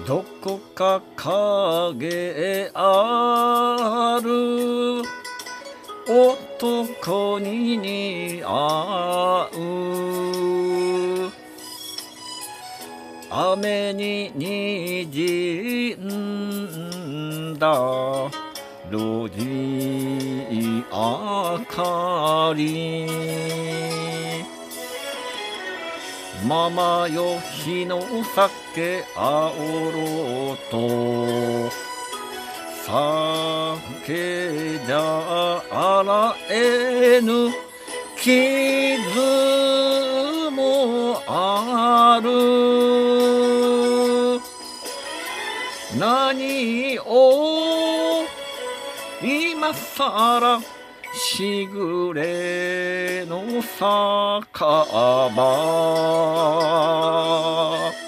どこか影ある男に似合う。雨に滲んだ路地明かり、ママよ日の酒あおろうと、酒じゃ洗えぬ傷もある。何を今さらしぐれの酒場。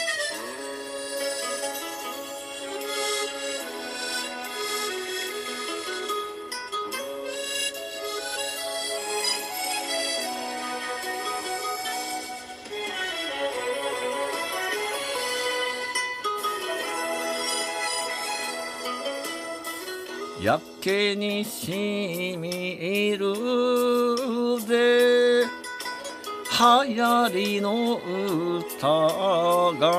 やけにしみるぜ流行りの歌が、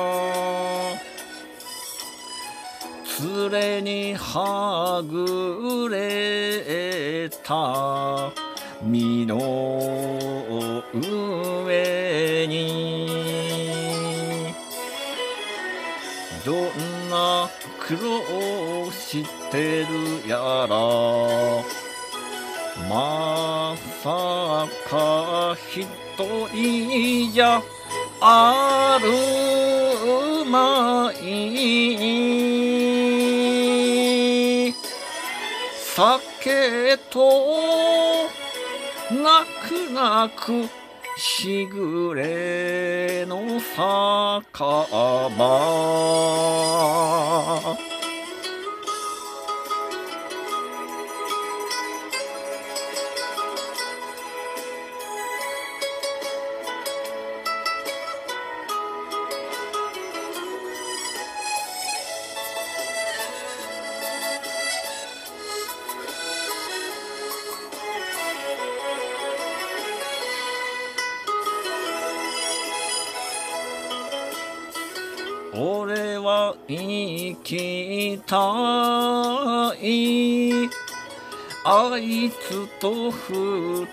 連れにはぐれた身の上に、どんな苦労してるやら、まさか一人じゃあるまい。酒と泣く泣くしぐれの酒場。俺は生きたい、あいつと二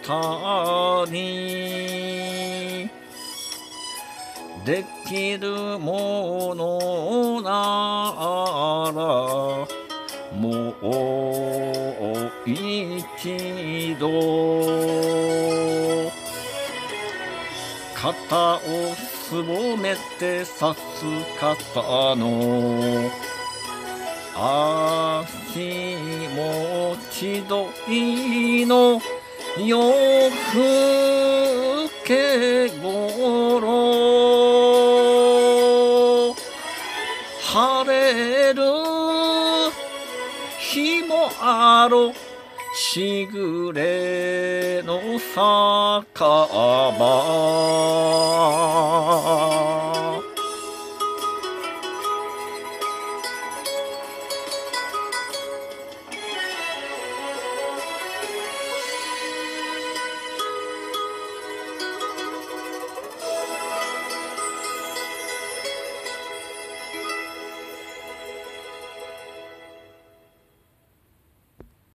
人できるものならもう一度肩をすぼめて刺す方の足も千鳥の夜更けごろ、晴れる日もあろしぐれの酒場。